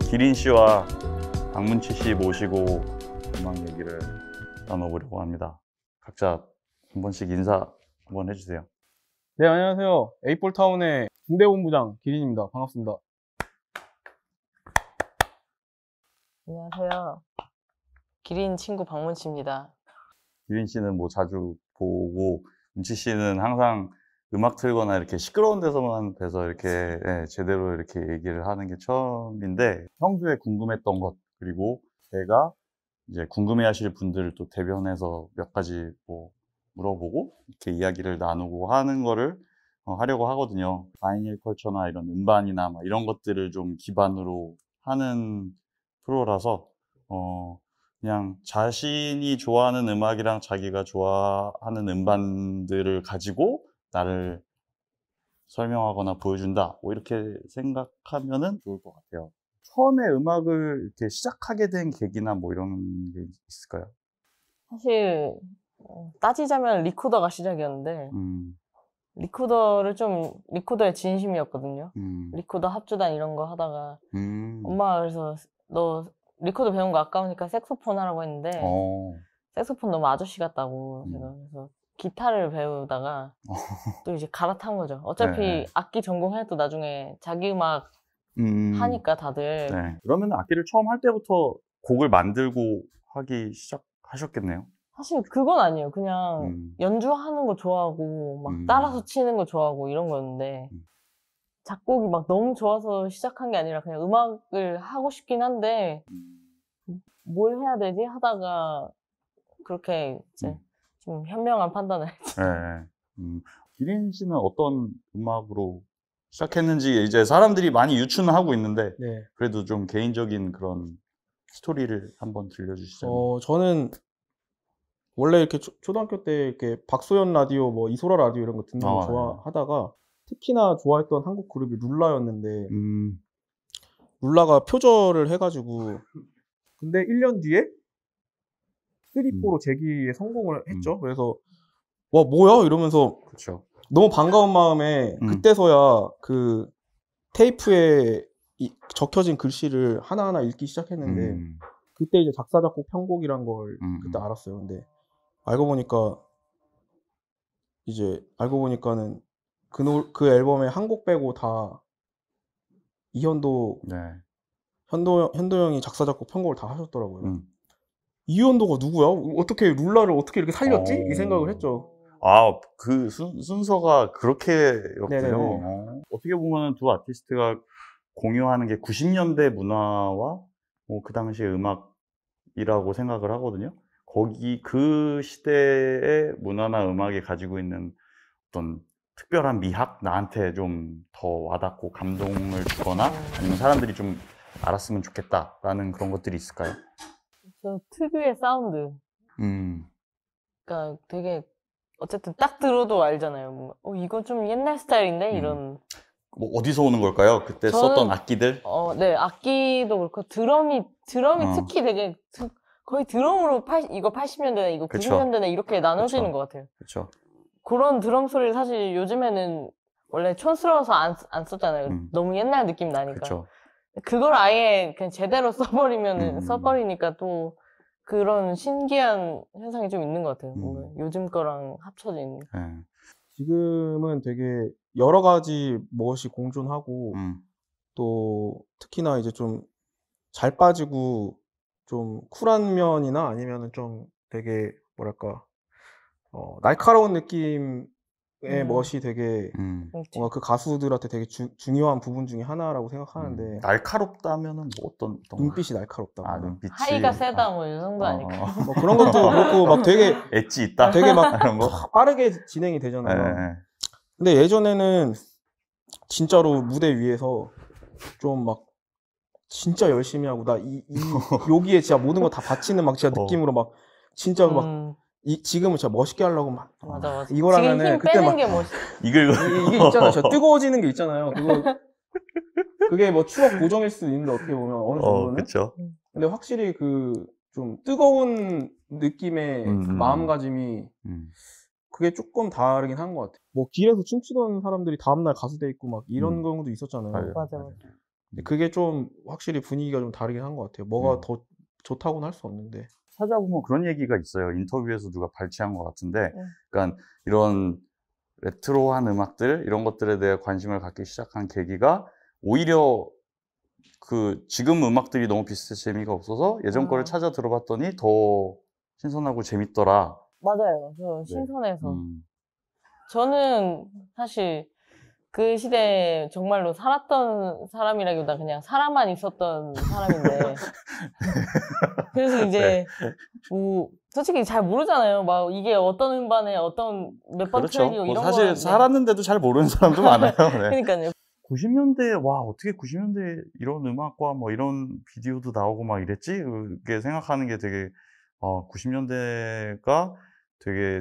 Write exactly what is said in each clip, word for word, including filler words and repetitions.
기린 씨와 박문치 씨 모시고 음악 얘기를 나눠보려고 합니다. 각자 한 번씩 인사 한번 해주세요. 네, 안녕하세요. 에이폴타운의 중대본부장 기린입니다. 반갑습니다. 안녕하세요. 기린 친구 박문치입니다. 기린 씨는 뭐 자주 보고, 문치 씨는 항상 음악 틀거나 이렇게 시끄러운 데서만 뵈서 이렇게 네, 제대로 이렇게 얘기를 하는 게 처음인데, 평소에 궁금했던 것, 그리고 제가 이제 궁금해 하실 분들을 또 대변해서 몇 가지 뭐 물어보고 이렇게 이야기를 나누고 하는 거를 어, 하려고 하거든요. 바이닐 컬처나 이런 음반이나 막 이런 것들을 좀 기반으로 하는 프로라서 어, 그냥 자신이 좋아하는 음악이랑 자기가 좋아하는 음반들을 가지고 나를 설명하거나 보여준다, 뭐 이렇게 생각하면은 좋을 것 같아요. 처음에 음악을 이렇게 시작하게 된 계기나 뭐 이런 게 있을까요? 사실 어, 따지자면 리코더가 시작이었는데 음, 리코더를 좀 리코더의 진심이었거든요. 음, 리코더 합주단 이런 거 하다가 음, 엄마가 그래서 너 리코더 배운 거 아까우니까 색소폰 하라고 했는데 어, 색소폰 너무 아저씨 같다고 제가 음. 그래서 기타를 배우다가 또 이제 갈아탄 거죠. 어차피 네. 악기 전공해도 나중에 자기 음악 음, 하니까 다들 네. 그러면 악기를 처음 할 때부터 곡을 만들고 하기 시작하셨겠네요? 사실 그건 아니에요. 그냥 음, 연주하는 거 좋아하고 막 음, 따라서 치는 거 좋아하고 이런 거였는데 음. 작곡이 막 너무 좋아서 시작한 게 아니라 그냥 음악을 하고 싶긴 한데 음, 뭘 해야 되지 하다가 그렇게 이제 음. 좀 현명한 판단을 했죠. 네. 음, 기린 씨는 어떤 음악으로 시작했는지 이제 사람들이 많이 유추는 하고 있는데, 네. 그래도 좀 개인적인 그런 스토리를 한번 들려주시자면. 어, 저는 원래 이렇게 초, 초등학교 때 이렇게 박소연 라디오, 뭐 이소라 라디오 이런 거 듣는 거 아, 좋아하다가 특히나 좋아했던 한국 그룹이 룰라였는데 음, 룰라가 표절을 해가지고 근데 일 년 뒤에 쓰리 음, 포로 재기에 성공을 음, 했죠. 그래서 와 뭐야 이러면서 그렇죠. 너무 반가운 마음에 음, 그때서야 그 테이프에 이- 적혀진 글씨를 하나하나 읽기 시작했는데 음, 그때 이제 작사 작곡 편곡이란 걸 음, 그때 음. 알았어요. 근데 알고 보니까 이제 알고 보니까는 그, 노, 그 앨범에 한 곡 빼고 다 이현도 네. 현도 현도 형이 작사 작곡 편곡을 다 하셨더라고요. 음. 이현도가 누구야? 어떻게 룰라를 어떻게 이렇게 살렸지? 이 생각을 어, 했죠. 아, 그 순, 순서가 그렇게였군요. 네네네. 어. 어떻게 보면 두 아티스트가 공유하는 게 구십 년대 문화와 뭐 그 당시의 음악이라고 생각을 하거든요. 거기 그 시대의 문화나 음악이 가지고 있는 어떤 특별한 미학, 나한테 좀 더 와닿고 감동을 주거나 아니면 사람들이 좀 알았으면 좋겠다라는 그런 것들이 있을까요? 저 특유의 사운드. 음, 그러니까 되게 어쨌든 딱 들어도 알잖아요. 뭔가, 어, 이거 좀 옛날 스타일인데? 음. 이런. 뭐 어디서 오는 걸까요? 그때 저는, 썼던 악기들? 어, 네, 악기도 그렇고, 드럼이, 드럼이 어. 특히 되게, 드- 거의 드럼으로 팔, 이거 팔십 년대네, 이거 그쵸. 구십 년대네, 이렇게 나눠지는 그쵸. 것 같아요. 그렇죠. 그런 드럼 소리를 사실 요즘에는 원래 촌스러워서 안, 쓰- 안 썼잖아요. 음. 너무 옛날 느낌 나니까. 그렇죠. 그걸 아예 그냥 제대로 써버리면은, 음. 써버리니까 또 그런 신기한 현상이 좀 있는 것 같아요. 음. 뭔가 요즘 거랑 합쳐진. 네. 지금은 되게 여러 가지 무엇이 공존하고 음. 또 특히나 이제 좀 잘 빠지고 좀 쿨한 면이나 아니면은 좀 되게 뭐랄까 어, 날카로운 느낌의 음. 멋이 되게 음. 그렇죠. 뭔가 그 가수들한테 되게 주- 중요한 부분 중에 하나라고 음. 생각하는데 날카롭다면은 뭐 어떤 어떤 눈빛이 아, 날카롭다거나 눈빛이 하이가 세다 아, 뭐 이 정도 어, 아닐까요? 어. 뭐 그런 것도 그렇고 막 되게 엣지 있다. 되게 막 이런 거. 빠르게 진행이 네. 되잖아요. 근데 예전에는 진짜로 무대 위에서 좀 막 진짜 열심히 하고 나 이 이 여기에 진짜 모든 거 다 바치는 막 진짜 어. 느낌으로 막 진짜 막 음, 이, 지금은 진짜 멋있게 하려고 막 맞아, 맞아. 이걸 지금 하면은 힘 그때 빼는 막 게 멋있, 이글 이, 이게 있잖아요. 진짜 뜨거워지는 게 있잖아요. 그거 그게 뭐 추억 고정일 수도 있는데 어떻게 보면 어느 어, 정도는. 그렇죠. 근데 확실히 그 좀 뜨거운 느낌의 음, 음, 마음가짐이 음. 그게 조금 다르긴 한 것 같아요. 뭐 길에서 춤추던 사람들이 다음날 가수 돼 있고 막 이런 음. 경우도 있었잖아요. 맞아요. 맞아, 맞아. 근데 그게 좀 확실히 분위기가 좀 다르긴 한 것 같아요. 뭐가 음. 더 좋다고는 할 수 없는데. 찾아보면 그런 얘기가 있어요. 인터뷰에서 누가 발췌한 것 같은데, 음. 그러니까 이런 레트로한 음악들 이런 것들에 대해 관심을 갖기 시작한 계기가 오히려 그 지금 음악들이 너무 비슷해서 재미가 없어서 예전 거를 아. 찾아 들어봤더니 더 신선하고 재밌더라. 맞아요. 저 네. 신선해서. 음. 저는 사실 그 시대에 정말로 살았던 사람이라기보다 그냥 살아만 있었던 사람인데. 그래서 이제 뭐 솔직히 잘 모르잖아요. 막 이게 어떤 음반에 어떤 몇 번 그렇죠. 트랙이고 뭐 이런 사실 거는 네. 살았는데도 잘 모르는 사람도 많아요. 네. 그러니까요. 구십 년대에 와 어떻게 구십 년대에 이런 음악과 뭐 이런 비디오도 나오고 막 이랬지? 그게 생각하는 게 되게 어 구십 년대가 되게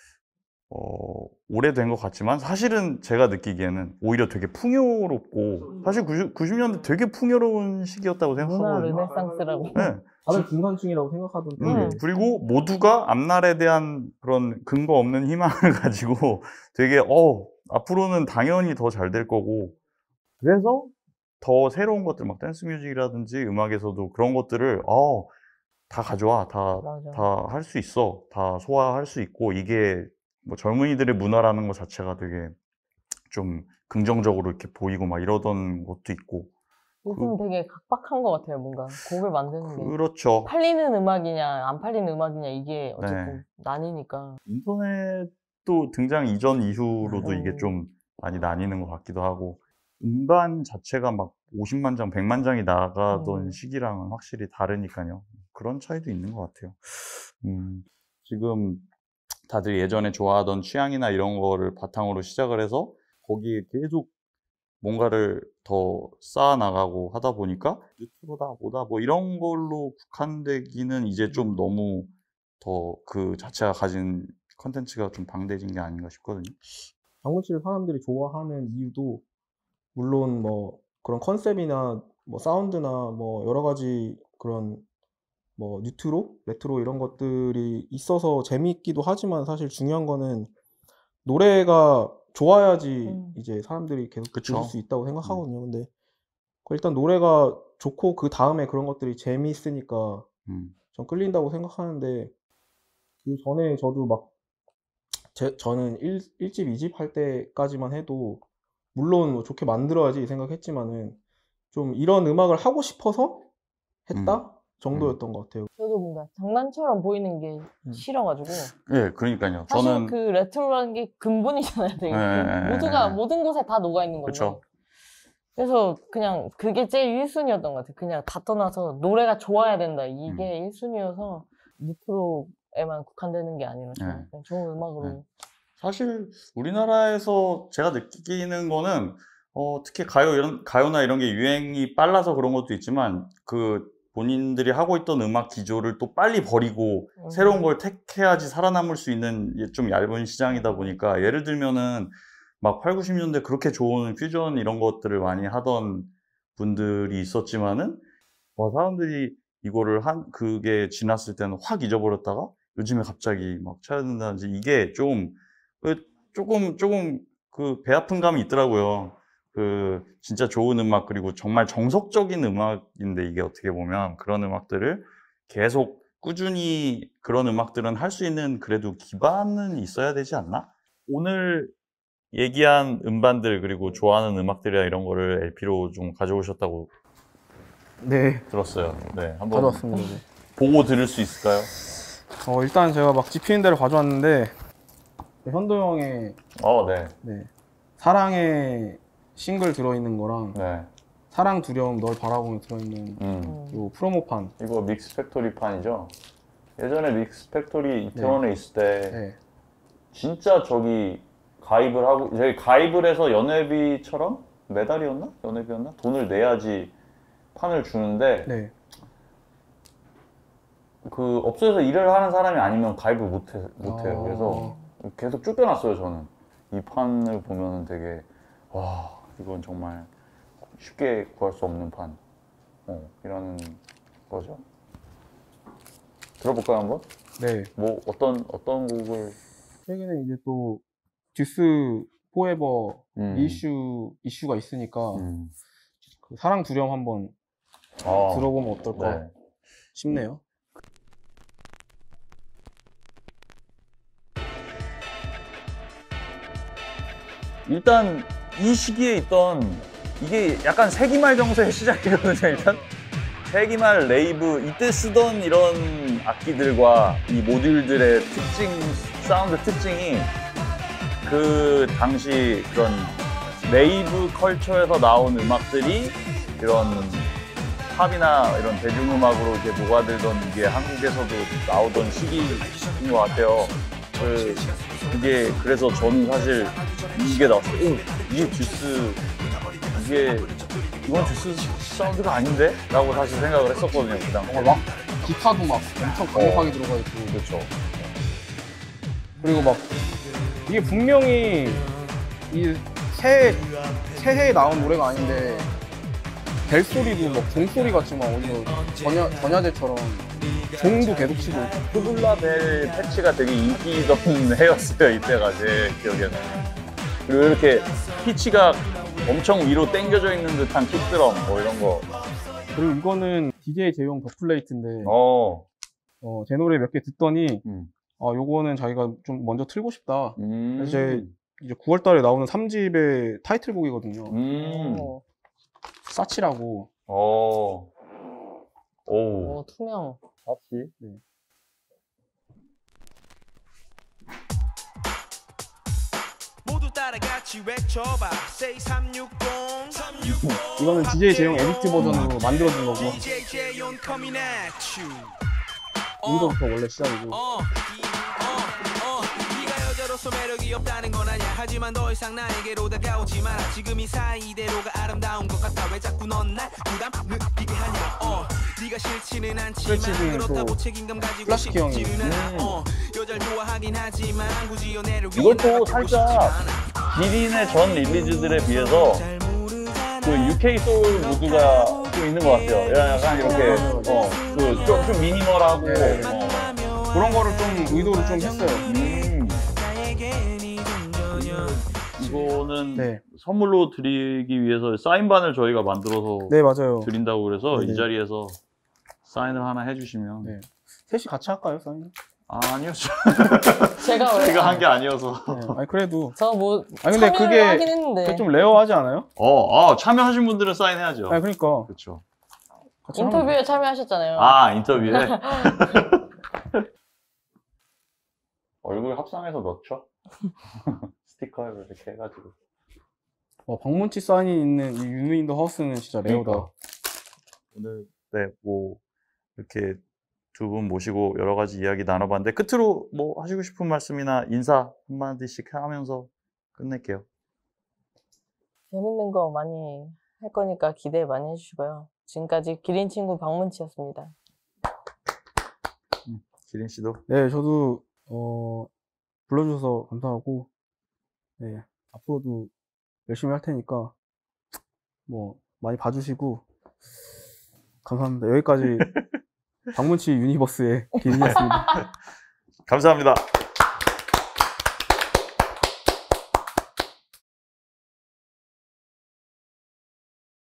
어 오래된 것 같지만 사실은 제가 느끼기에는 오히려 되게 풍요롭고 사실 구십, 구십 년대 되게 풍요로운 시기였다고 문화 생각하거든요. 르네상스라고. 네. 다들 중산층이라고 생각하던 음, 때에 그리고 모두가 앞날에 대한 그런 근거 없는 희망을 가지고 되게 어 앞으로는 당연히 더 잘 될 거고 그래서 더 새로운 것들 막 댄스 뮤직이라든지 음악에서도 그런 것들을 어 다 가져와 다 맞아. 다 할 수 있어 다 소화할 수 있고 이게 뭐 젊은이들의 문화라는 것 자체가 되게 좀 긍정적으로 이렇게 보이고 막 이러던 것도 있고 요즘 되게 각박한 것 같아요. 뭔가 곡을 만드는 게. 그렇죠. 팔리는 음악이냐 안 팔리는 음악이냐 이게 어쨌든 네. 나뉘니까. 인터넷도 등장 이전 이후로도 이게 음. 좀 많이 나뉘는 것 같기도 하고 음반 자체가 막 오십만 장, 백만 장이 나가던 음. 시기랑은 확실히 다르니까요. 그런 차이도 있는 것 같아요. 음, 지금 다들 예전에 좋아하던 취향이나 이런 거를 바탕으로 시작을 해서 거기에 계속 뭔가를 더 쌓아나가고 하다 보니까 유튜브다 뭐다 뭐 이런 걸로 국한되기는 이제 좀 너무 더 그 자체가 가진 컨텐츠가 좀 방대해진 게 아닌가 싶거든요. 장문치를 사람들이 좋아하는 이유도 물론 뭐 그런 컨셉이나 뭐 사운드나 뭐 여러 가지 그런 뭐 뉴트로, 레트로 이런 것들이 있어서 재미있기도 하지만 사실 중요한 거는 노래가 좋아야지 음. 이제 사람들이 계속 들을 그쵸. 수 있다고 음. 생각하거든요. 근데 그 일단 노래가 좋고 그다음에 그런 것들이 재미있으니까 음. 전 끌린다고 생각하는데 그 전에 저도 막 제 저는 일 1 집, 이 집 할 때까지만 해도 물론 뭐 '좋게 만들어야지.' 이 생각했지만은 좀 '이런 음악을 하고 싶어서 음. 했다.' 정도였던 것 같아요. 저도 뭔가 장난처럼 보이는 게 음. 싫어 가지고. 예, 그러니까요. 사실 저는 그 레트로라는 게 근본이잖아요. 되게 예, 근 예, 모두가 예. 모든 곳에 다 녹아 있는 건데. 그쵸. 그래서 그냥 그게 제일 일 순위였던 것 같아요. 그냥 다 떠나서 노래가 좋아야 된다. 음. 이게 일 순위여서 뉴트로에만 국한되는 게 아니라 예. 그냥 좋은 음악으로. 사실 우리나라에서 제가 느끼는 거는 어 특히 가요 이런 가요나 이런 게 유행이 빨라서 그런 것도 있지만 그 본인들이 하고 있던 음악 기조를 또 빨리 버리고 음. 새로운 걸 택해야지 살아남을 수 있는 이 좀 얇은 시장이다 보니까 예를 들면은 막 팔구십 년대 그렇게 좋은 퓨전 이런 것들을 많이 하던 분들이 있었지만은 와 사람들이 이거를 한 그게 지났을 때는 확 잊어버렸다가 요즘에 갑자기 막 찾아듣는다든지 이게 좀 그 쪼금 쪼금 그 배 아픈 감이 있더라고요. 그 진짜 좋은 음악 그리고 정말 정석적인 음악인데 이게 어떻게 보면 그런 음악들을 계속 꾸준히 그런 음악들은 할 수 있는 그래도 기반은 있어야 되지 않나? 오늘 얘기한 음반들 그리고 좋아하는 음악들이나 이런 거를 엘피로 좀 가져오셨다고 네. 들었어요. 네, 한번 가져왔습니다. 네. 보고 들을 수 있을까요? 어 일단 제가 막 집히는 대로 가져왔는데 현도 형의 어, 네. 네. 사랑의 싱글 들어있는 거랑 네. 사랑 두려움 널 바라보며 들어있는 음. 요 프로모판. 이거 믹스 팩토리 판이죠? 예전에 믹스 팩토리 이태원에 있을 때 네. 진짜 저기 가입을 하고 저희 가입을 해서 연회비처럼 매달이었나? 연회비였나? 돈을 내야지 판을 주는데 네. 그 업소에서 일을 하는 사람이 아니면 가입을 못, 해, 못 해요. 어. 그래서 계속 쫓겨났어요, 저는. 이 판을 보면은 되게, 와, 이건 정말 쉽게 구할 수 없는 판. 어, 이라는 거죠. 들어볼까요, 한번? 네. 뭐, 어떤, 어떤 곡을. 최근에 이제 또 듀스 포에버 음. 리이슈 이슈가 있으니까 음. 그 사랑 두려움 한번 어, 들어보면 어떨까 네. 싶네요. 일단 이 시기에 있던 이게 약간 세기말 정서의 시작이거든요. 일단 세기말 레이브 이때 쓰던 이런 악기들과 이 모듈들의 특징, 사운드 특징이 그 당시 그런 레이브 컬처에서 나온 음악들이 이런 팝이나 이런 대중음악으로 이렇게 녹아들던 이게 한국에서도 나오던 시기인 것 같아요. 그, 이게 그래서 저는 사실 이게 나왔어요. 오, 이게 듀스, 이게 이건 듀스 사운드가 아닌데? 라고 사실 생각을 했었거든요. 그 당시에. 막 기타도 막 엄청 강력하게 어. 들어가 있고 그렇죠. 그리고 막 이게 분명히 이 새해 새해에 나온 노래가 아닌데 벨 소리도 막 종소리 같이 막 어디서 전야 전야제처럼 종도 계속 치고 투블라벨 패치가 되게 인기 있던 해였어요. 이때가 제 기억에는. 그리고 이렇게 피치가 엄청 위로 당겨져 있는 듯한 킥드럼 뭐 이런 거. 그리고 이거는 디제이 제이용 더플레이트인데 어. 어, 제 노래 몇 개 듣더니 음. 아 요거는 자기가 좀 먼저 틀고 싶다. 음. 그래서 이제 이제 구월 달에 나오는 삼 집의 타이틀곡이거든요. 음. 어, 사치라고. 어. 오. 오, 투명. 사치. 모두 따라 같이 외쳐봐 Say 삼육공 이거는 디제이 제이용 에디트 버전으로 만들어진 거고. 디제이 제이용 coming at you 이거부터 원래 시작이고. 어, 어, 어. 네가 여자로서 매력이 없다는 건 아니야 하지만 더 이상 나에게로 다가오지 마라 지금 이 사이대로가 아름다운 것 같아 왜 자꾸 넌 날 부담 느끼게 하냐 어. 네가 싫지는 않지만 스트레치는 그렇다고 또 책임감 가지고 플라스틱 형이. 싶지는 않아 음. 어. 여자를 좋아하긴 하지만 굳이 연애를 이것도 위해 날 살짝 바꾸고 싶지 않아. 기린의 전 릴리즈들에 비해서 그 유케이 소울 무드가 좀 있는 것 같아요. 약간 이렇게 어, 그 좀, 좀 미니멀하고 네. 어. 그런 거를 좀 의도를 좀 했어요. 음. 이거는 네. 선물로 드리기 위해서 사인반을 저희가 만들어서 네, 맞아요. 드린다고 그래서 네네. 이 자리에서 사인을 하나 해주시면 네. 셋이 같이 할까요, 사인? 아, 아니요. 제가 왜? 제가 한 게 아니어서. 네. 아니 그래도 저 뭐, 아니, 근데 참여를 그게- 하긴 했는데. 그게 좀 레어하지 않아요? 어, 아, 참여하신 분들은 사인해야죠. 아니 그러니까 그렇죠. 같이 하면 인터뷰에 참여하셨잖아요. 아, 인터뷰에. 얼굴 합성해서 넣죠. 스티커를 이렇게 해가지고. 어, 박문치 사인이 있는 이 윤우 인더 하우스는 진짜 레어다. 그러니까. 오늘 네, 뭐 이렇게 두 분 모시고 여러 가지 이야기 나눠봤는데 끝으로 뭐 하시고 싶은 말씀이나 인사 한마디씩 하면서 끝낼게요. 재밌는 거 많이 할 거니까 기대 많이 해주시고요. 지금까지 기린 친구 박문치였습니다. 기린 씨도. 네, 저도 어, 불러주셔서 감사하고 네, 앞으로도 열심히 할 테니까 뭐 많이 봐주시고 감사합니다. 여기까지 박문치 유니버스의 기린이었습니다. 감사합니다.